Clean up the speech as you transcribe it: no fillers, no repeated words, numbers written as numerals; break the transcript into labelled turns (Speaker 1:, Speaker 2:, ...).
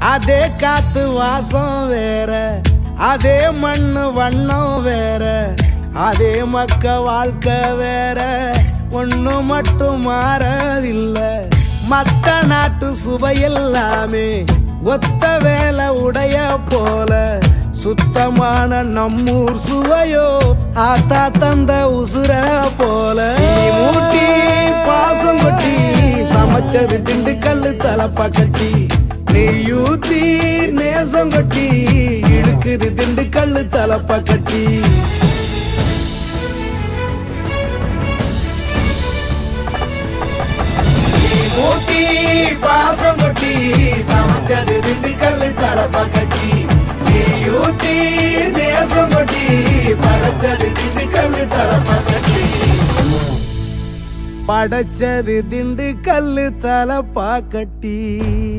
Speaker 1: அதே காத்து வாசம் வேற, அதே மண்ணு வண்ணம் வேற, அதே மக்க வாழ்க்கை வேற, ஒண்ணு மட்டும் மாறவில்லை. மத்த நாட்டு சுவையெல்லாமே ஒத்த வேலை உடைய போல, சுத்தமான நம்மூர் சுவையோ ஆத்தா தந்த உசுர போல. மூட்டி பாசம் கொட்டி சமைச்சது திண்டுக்கல்லு தலப்பா கட்டி, நெய்யூத்தி நேசம் கொட்டி இழுக்குது திண்டுக்கல்லு தலப்பா கட்டி. மூட்டி பாசம் கொட்டி சமைச்சது திண்டுக்கல்லு தலப்பா கட்டி, நெய்யூத்தி நேசம் கொட்டி படைச்சது திண்டுக்கல்லு தலப்பா கட்டி. படைச்சது திண்டுக்கல்லு தலப்பா கட்டி.